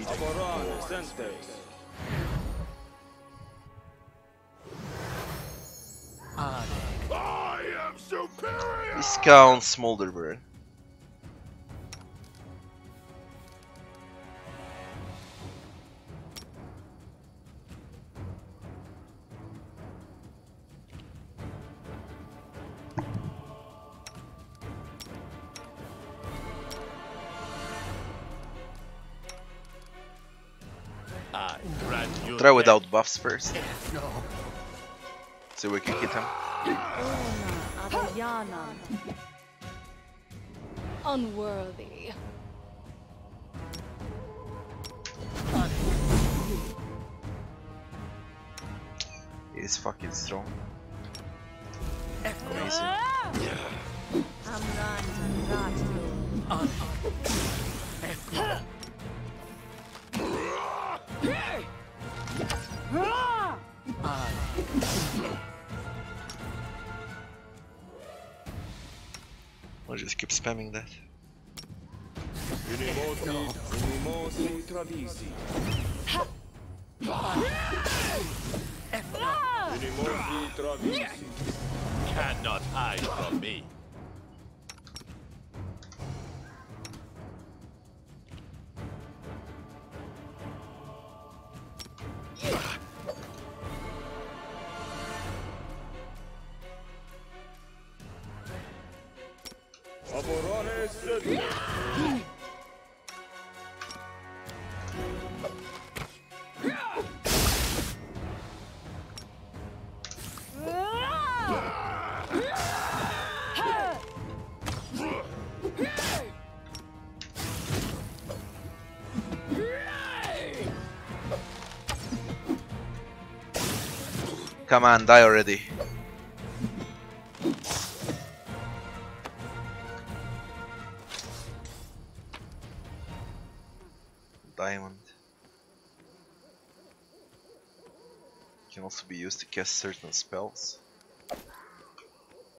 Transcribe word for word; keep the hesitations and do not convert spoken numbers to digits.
I am superior. Viscount Smoulderburn. Try without buffs first. So we can hit him. Unworthy. He's fucking strong. Amazing. I'll just keep spamming that. Cannot hide from me. Come on, die already. Diamond can also be used to cast certain spells.